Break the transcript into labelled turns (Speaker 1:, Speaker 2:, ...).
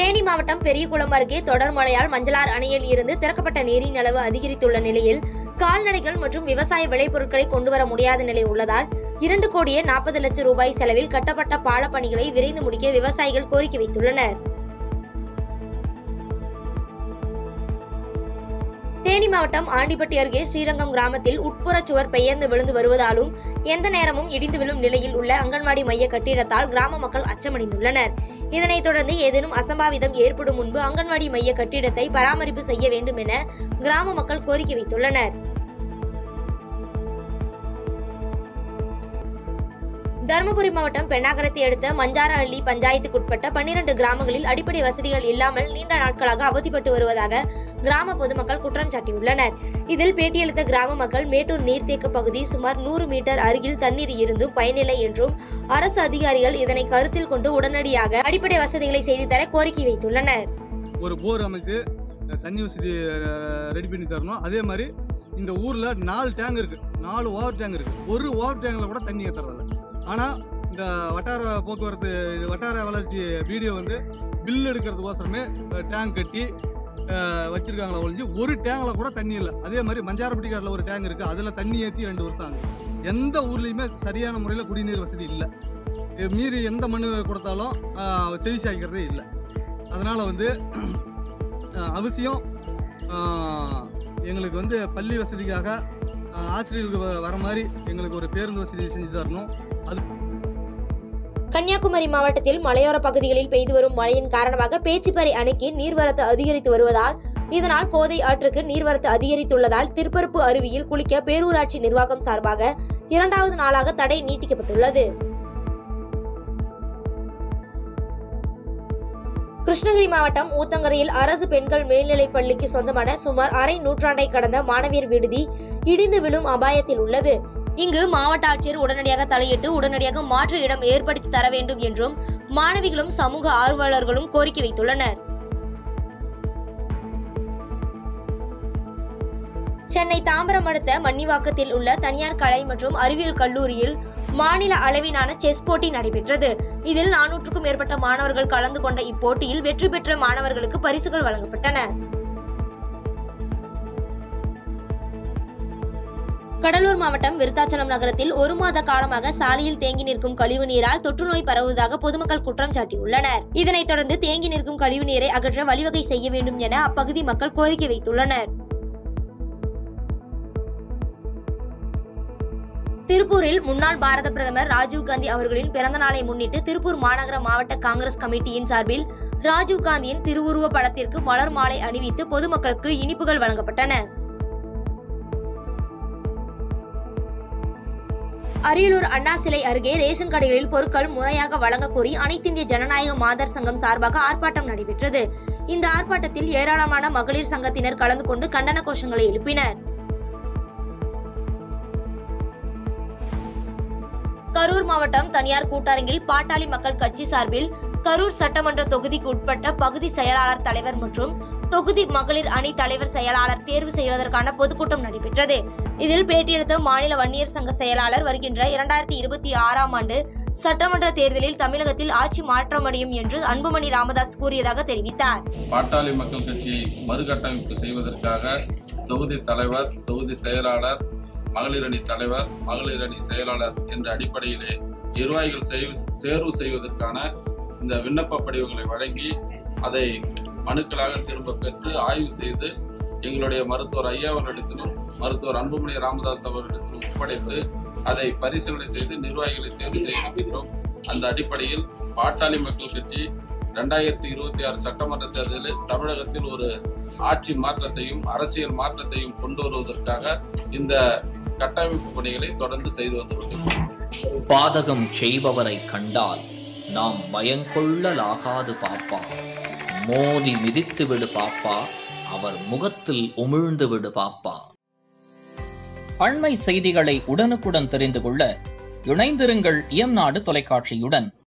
Speaker 1: தேனி மாவட்டம் பெரியகுளம் அருகே தொடர் மழையால் மஞ்சளார் அணையில் இருந்து திறக்கப்பட்ட நீரின் அளவு அதிகரித்துள்ள நிலையில் கால்நடைகள் மற்றும் விவசாய விளைபொருட்களை கொண்டுவர முடியாத நிலை உள்ளதால் 2,40,00,000 ரூபாய் செலவில் கட்டப்பட்ட பால பணிகளை விரைந்து முடிக்க விவசாயிகள் கோரிக்கை வைத்துள்ளனர். தேனி மாவட்டம் ஆண்டிப்பட்டி அருகே ஸ்ரீரங்கம் கிராமத்தில் உட்புற சுவர் பெயர்ந்து விழுந்து வருவதாலும் எந்த நேரமும் இடிந்து விழும் நிலையில் உள்ள அங்கன்வாடி மைய கட்டிடத்தால் கிராம மக்கள் அச்சமடைந்துள்ளனர். இதனைத் தொடர்ந்து ஏதேனும் அசம்பாவிதம் ஏற்படும் முன்பு அங்கன்வாடி மைய கட்டிடத்தை பராமரிப்பு செய்ய வேண்டும் என கிராம மக்கள் கோரிக்கை வைத்துள்ளனர். தருமபுரி மாவட்டம் பெண்ணாகரத்தை அடுத்த மஞ்சாரஹள்ளி பஞ்சாயத்துக்குட்பட்ட 12 கிராமங்களில் அடிப்படை வசதிகள் இல்லாமல் நீண்ட நாட்களாக அவதிப்பட்டு வருவதாக கிராம பொதுமக்கள் குற்றம் சாட்டியுள்ளனர். இதில் பேட்டியளித்த கிராம மக்கள் மேட்டூர் நீர்த்தேக்க பகுதி சுமார் 100 மீட்டர் அருகில் தண்ணீர் இருந்தும் பயனில்லை என்றும் அரசு அதிகாரிகள் இதனை கருத்தில் கொண்டு உடனடியாக அடிப்படை வசதிகளை செய்து தர கோரிக்கை வைத்துள்ளனர்.
Speaker 2: ஒரு போர் அமைத்து தண்ணி வசதி ரெடி பண்ணி தரணும். அதே மாதிரி இந்த ஊர்ல 4 டேங்க் இருக்கு, 4 ஓவர் டேங்க் இருக்கு. ஒரு ஓவர் டேங்க்ல கூட தண்ணி ஏற்றுறதில்ல. ஆனால் இந்த வட்டார போக்குவரத்து வட்டார வளர்ச்சி வீடியோ பில் எடுக்கிறதுக்கோசரமே டேங்க் கட்டி வச்சிருக்காங்களா ஒழிஞ்சு ஒரு டேங்கில் கூட தண்ணி இல்லை. அதே மாதிரி மஞ்சாரப்பட்டி காட்டில் ஒரு டேங்க் இருக்குது, அதில் தண்ணி ஏற்றி 2 வருஷம் ஆகுது. எந்த ஊர்லேயுமே சரியான முறையில் குடிநீர் வசதி இல்லை. மீறி எந்த மனு கொடுத்தாலும் செவி சாய்க்கிறதே இல்லை. அதனால் அவசியம் எங்களுக்கு பள்ளி வசதிக்காக ஆசிரியர்களுக்கு வர மாதிரி எங்களுக்கு ஒரு பேருந்து வசதி செஞ்சு தரணும்.
Speaker 1: கன்னியாகுமரி மாவட்டத்தில் மலையோர பகுதிகளில் பெய்து வரும் மழையின் காரணமாக பேச்சிப்பாறை அணைக்கு நீர்வரத்து அதிகரித்து வருவதால் இதனால் கோதை ஆற்றுக்கு நீர்வரத்து அதிகரித்துள்ளதால் திருப்பரப்பு அருவியில் குளிக்க பேரூராட்சி நிர்வாகம் சார்பாக 2வது நாளாக தடை நீட்டிக்கப்பட்டுள்ளது. கிருஷ்ணகிரி மாவட்டம் ஊத்தங்கரையில் அரசு பெண்கள் மேல்நிலைப் பள்ளிக்கு சொந்தமான சுமார் அரை நூற்றாண்டை கடந்த மாணவியர் விடுதி இடிந்து விழும் அபாயத்தில் உள்ளது. இங்கு மாவட்ட ஆட்சியர் உடனடியாக தலையிட்டு உடனடியாக மாற்று இடம் ஏற்படுத்தி தர வேண்டும் என்றும் மாணவிகளும் சமூக ஆர்வலர்களும் கோரிக்கை வைத்துள்ளனர். சென்னை தாம்பரம் அடுத்த மன்னிவாக்கத்தில் உள்ள தனியார் கலை மற்றும் அறிவியல் கல்லூரியில் மாநில அளவிலான செஸ் போட்டி நடைபெற்றது. இதில் 400க்கும் மேற்பட்ட மாணவர்கள் கலந்து கொண்ட இப்போட்டியில் வெற்றி பெற்ற மாணவர்களுக்கு பரிசுகள் வழங்கப்பட்டன. கடலூர் மாவட்டம் விருத்தாச்சலம் நகரத்தில் 1 மாத காலமாக சாலையில் தேங்கி நிற்கும் கழிவு நீரால் தொற்று நோய் பரவுவதாக பொதுமக்கள் குற்றம் சாட்டியுள்ளனர். இதனைத் தொடர்ந்து தேங்கி நிற்கும் கழிவு நீரை அகற்ற வழிவகை செய்ய வேண்டும் என அப்பகுதி மக்கள் கோரிக்கை வைத்துள்ளனர். திருப்பூரில் முன்னாள் பாரத பிரதமர் ராஜீவ்காந்தி அவர்களின் பிறந்த நாளை முன்னிட்டு திருப்பூர் மாநகர மாவட்ட காங்கிரஸ் கமிட்டியின் சார்பில் ராஜீவ்காந்தியின் திருவுருவ படத்திற்கு மலர் மாலை அணிவித்து பொதுமக்களுக்கு இனிப்புகள் வழங்கப்பட்டன. அரியலூர் அண்ணா சிலை அருகே ரேஷன் கடைகளில் பொருட்கள் முறையாக வழங்க கோரி அனைத்திந்திய ஜனநாயக மாதர் சங்கம் சார்பாக ஆர்ப்பாட்டம் நடைபெற்றது. இந்த ஆர்ப்பாட்டத்தில் ஏராளமான மகளிர் சங்கத்தினர் கலந்து கொண்டு கண்டன கோஷங்களை எழுப்பினர். கரூர் மாவட்டம் தனியார் கூட்டரங்கில் பாட்டாளி மக்கள் கட்சி சார்பில் கரூர் சட்டமன்ற தொகுதிக்கு உட்பட்ட பகுதி செயலாளர் தலைவர் மற்றும் தொகுதி மகளிர் அணி தலைவர் செயலாளர் தேர்வு செய்வதற்கான பொதுக்கூட்டம் நடைபெற்றது. இதில் பேட்டியளித்த மாநில வன்னியர் சங்க செயலாளர் வருகின்ற 2026ஆம் ஆண்டு சட்டமன்ற தேர்தலில் தமிழகத்தில் ஆட்சி மாற்றமடையும் என்று அன்புமணி ராமதாஸ் கூறியதாக தெரிவித்தார்.
Speaker 3: பாட்டாளி மக்கள் கட்சி மறுகட்டமைப்பு செய்வதற்காக தொகுதி தலைவர், தொகுதி செயலாளர், மகளிர் அணி தலைவர், மகளிர் அணி செயலாளர் என்ற அடிப்படையிலே நிர்வாகிகள் தேர்வு செய்வதற்கான இந்த விண்ணப்ப படிவங்களை வழங்கி அதை மனுக்களாக திரும்ப பெற்று ஆய்வு செய்து எங்களுடைய மருத்துவர் ஐயா அவர்களிடத்திலும் மருத்துவர் அன்புமணி ராமதாஸ் அவர்களிடத்திலும் ஒப்படைத்து அதை பரிசீலனை செய்து நிர்வாகிகளை தேர்வு செய்கின்றோம். அந்த அடிப்படையில் பாட்டாளி மக்கள் கட்சி 2026 சட்டமன்ற தேர்தலில் தமிழகத்தில் ஒரு ஆட்சி மாற்றத்தையும் அரசியல் மாற்றத்தையும் கொண்டு வருவதற்காக இந்த கட்டமைப்பு பணிகளை தொடர்ந்து செய்து வந்துள்ளோம்.
Speaker 4: பாதகம் செய்பவரை கண்டால் நாம் பயங்கொள்ளலாகாது பாப்பா, மோதி மிதித்து விடு பாப்பா, அவர் முகத்தில் உமிழ்ந்து விடு பாப்பா. அண்மை செய்திகளை உடனுக்குடன் தெரிந்து கொள்ள இணைந்திருங்கள் இயம்நாடு தொலைக்காட்சியுடன்.